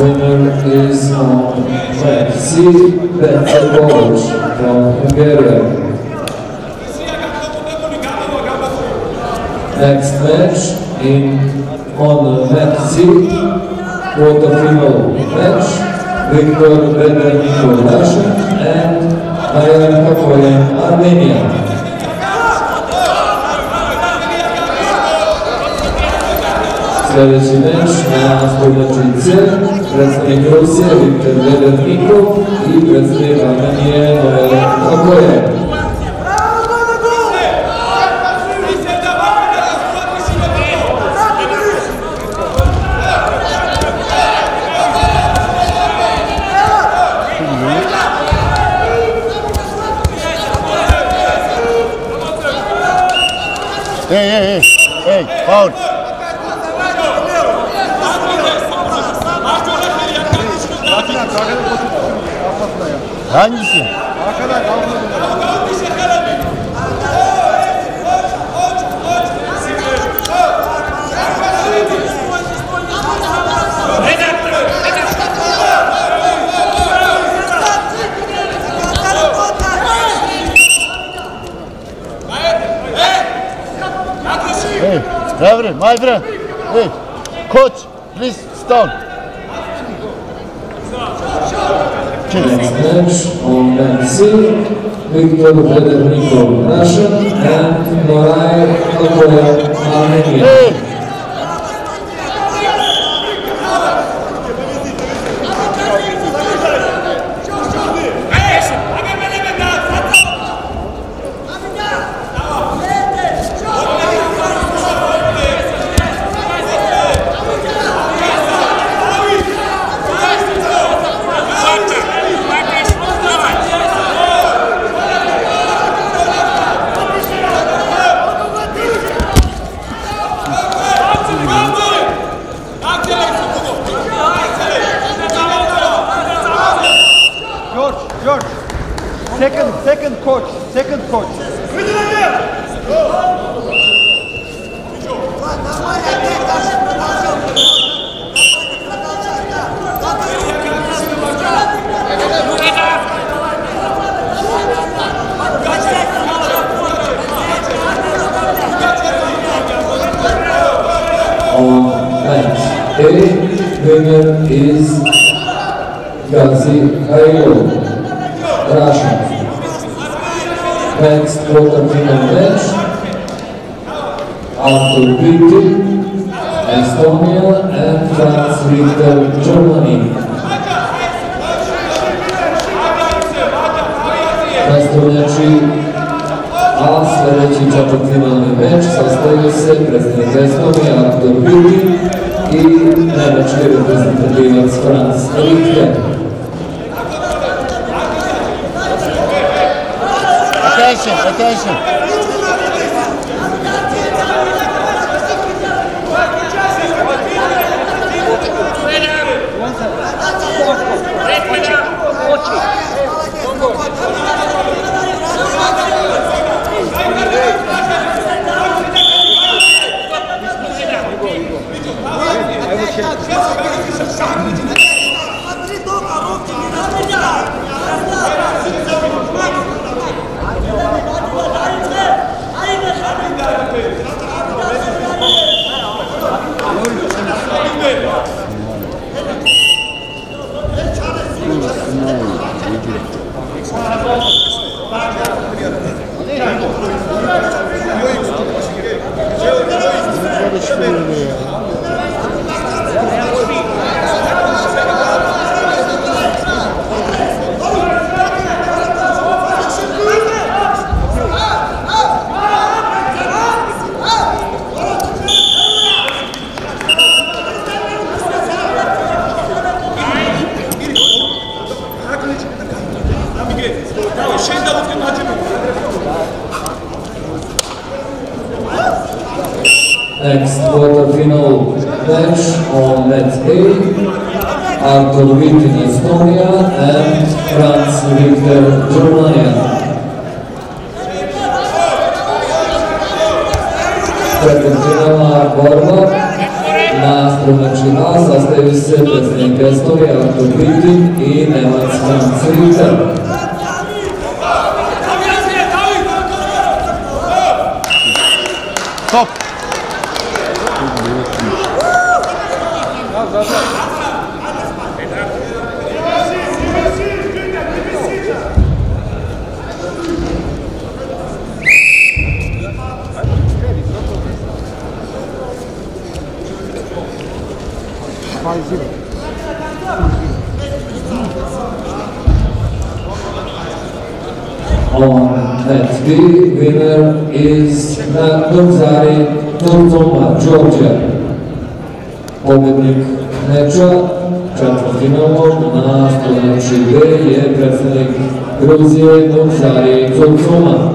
winner is on track C, Petr from Hungary. Next match on match C, quarterfinal match, Viktor Bedernikov, Russia, and Ayar Kokoyan, Armenia. Следващи меч на според C, представник Русия Виктор Бedernikov и представник Армения Ayar Kokoyan. Hey, foul. Hangisi? Hey, referee, my friend. Hey, coach, please stand. Next match on match C, Viktor Bedernikov, Russia, and Ayar Kokoyan, Armenia. Hey. George, second coach. On match A, winner is Gazi Hailo, Russia. Next quarterfinal match, Artur Bitti, Estonia, and Franz Richter, Germany. Nastąpi a sljedeći četvrtfinalni meč sastoji se predstavnik Estonije Artur Bitti i nemački reprezentativac Franz Richter. Attention. Next quarterfinal match on match A, Artur Bitti, Estonia, and Franz Richter, Germany. Četvrtfinalna borba Na strunach A sastavi se predstavnik Estonije Artur Bitin i Nemac Franz Ritter. Stop! On net B, winner is Nurzari Turzoma, Georgia. Pobjednik meča četvrtfinalnog na stranači B je predstavnik Gruzije Nurzari Turzoma.